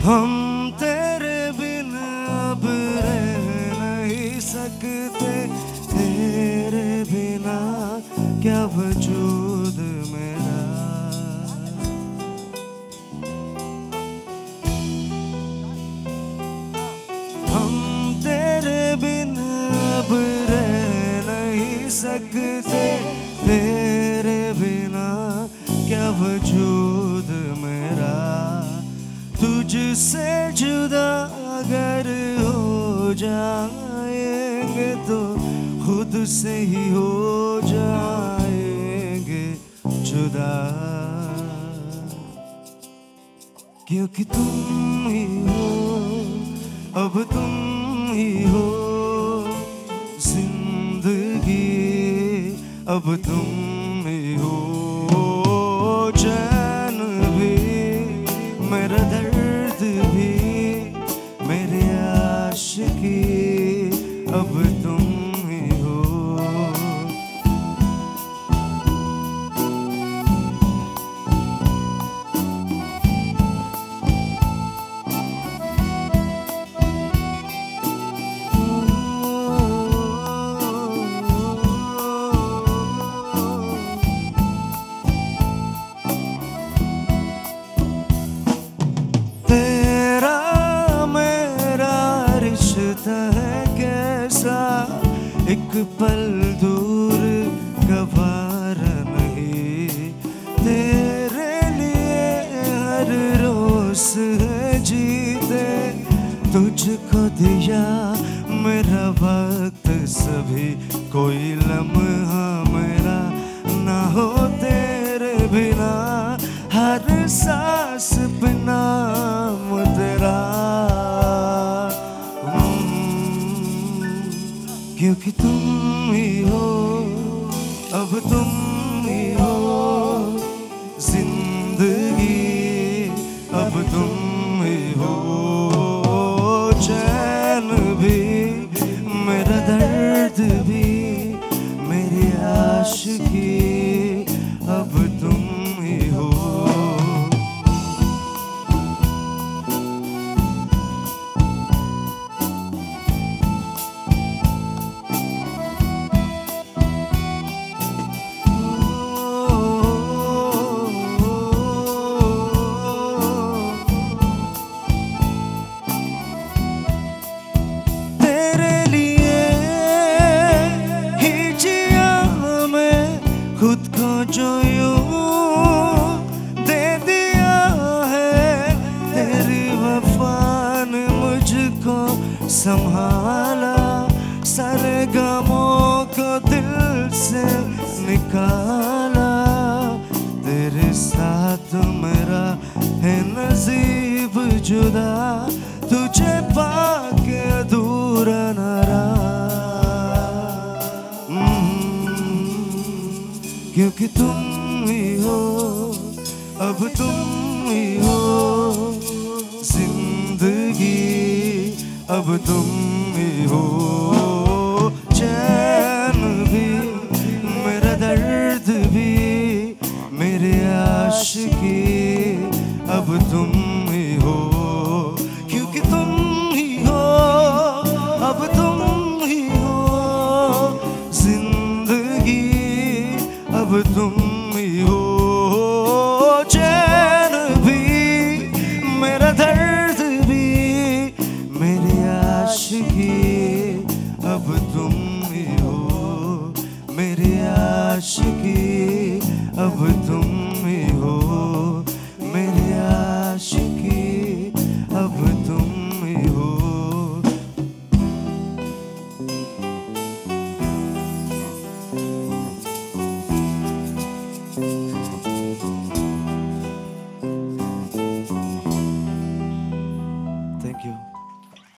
हम तेरे बिन अब रह नहीं सकते, तेरे बिना क्या वजूद मेरा। हम तेरे बिन अब रह नहीं सकते, तेरे बिना क्या वजूद मेरा। तुझसे जुदा अगर हो जाएंगे तो खुद से ही हो जाएंगे जुदा, क्योंकि तुम ही हो, अब तुम ही हो जिंदगी, अब तुम ही हो। चैन भी मेरा दर्द भी मेरे आशिकी, अब तुम ही हो। तेरा मेरा रिश्ता है कैसा, एक पल दूर गवारा नहीं। तेरे लिए हर रोज है जीते, तुझको दिया मेरा वक्त सभी, कोई लम्हा मेरा ना हो तेरे बिना, हर सांस पे नाम तेरा। क्योंकि तुम ही हो, अब तुम ही हो जिंदगी, अब तुम ही हो। चैन भी मेरा दर्द भी मेरी आशिकी, अब तुम ही हो। खुद को जो यूं दे दिया है, तेरी वफा ने मुझको संभाला, सारे गमों को दिल से निकाला। तेरे साथ मेरा है नसीब जुदा, तुझे पाके अधूरा न रहा। क्योंकि तुम ही हो, अब तुम ही हो जिंदगी, अब तुम ही हो। चैन भी मेरा दर्द भी मेरे आशिकी, अब तुम ही हो। क्योंकि तुम ही हो, अब तुम ही हो जिंदगी, अब तुम ही हो। चैन भी मेरा दर्द भी मेरी आशिकी, अब तुम ही हो मेरी आशिकी, अब